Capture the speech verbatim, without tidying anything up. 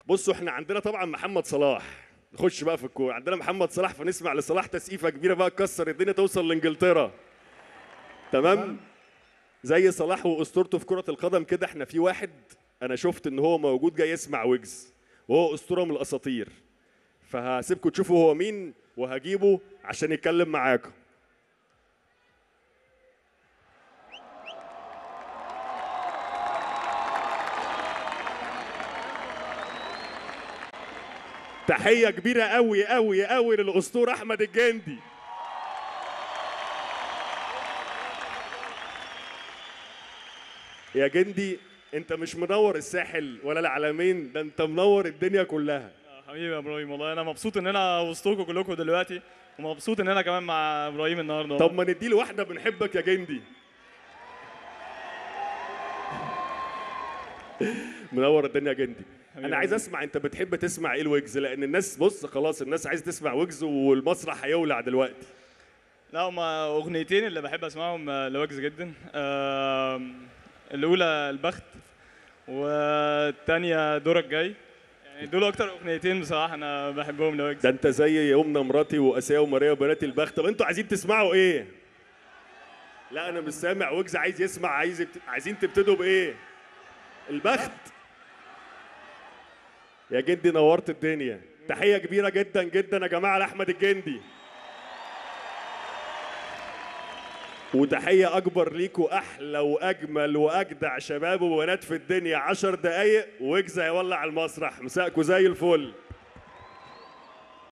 بصوا احنا عندنا طبعا محمد صلاح، نخش بقى في الكوره. عندنا محمد صلاح، فنسمع لصلاح تسقيفه كبيره بقى تكسر الدنيا توصل لانجلترا. تمام. زي صلاح واسطورته في كره القدم كده، احنا في واحد انا شفت ان هو موجود جاي يسمع ويجز، وهو اسطوره من الاساطير، فهسيبكم تشوفوا هو مين وهجيبه عشان يتكلم معاكم. تحية كبيرة قوي قوي قوي للأسطورة أحمد الجندي. يا جندي أنت مش منور الساحل ولا العلمين، ده أنت منور الدنيا كلها. حبيبي يا ابراهيم، والله انا مبسوط ان انا وسطكم كلكم دلوقتي، ومبسوط ان انا كمان مع ابراهيم النهارده. طب ما ندي له واحدة بنحبك يا جندي. منور الدنيا يا جندي. انا عايز اسمع انت بتحب تسمع ايه الويجز، لان الناس بص خلاص الناس عايزه تسمع ويجز والمسرح هيولع دلوقتي. لا، هما اغنيتين اللي بحب اسمعهم لويجز جدا. الاولى البخت، والثانيه دورك جاي. يعني دول اكتر اغنيتين بصراحه انا بحبهم لويجز. ده انت زي يومنا مراتي واسيا وماريا وبنات البخت. طب انتوا عايزين تسمعوا ايه؟ لا انا مش سامع. ويجز عايز يسمع. عايز يبت... عايزين تبتدوا بايه؟ البخت. يا جندي نورت الدنيا. تحية كبيرة جدا جدا يا جماعة لأحمد الجندي. وتحية أكبر ليكوا، أحلى وأجمل وأجدع شباب وبنات في الدنيا. عشر دقايق ويجز هيولع المسرح. مساءكوا زي الفل.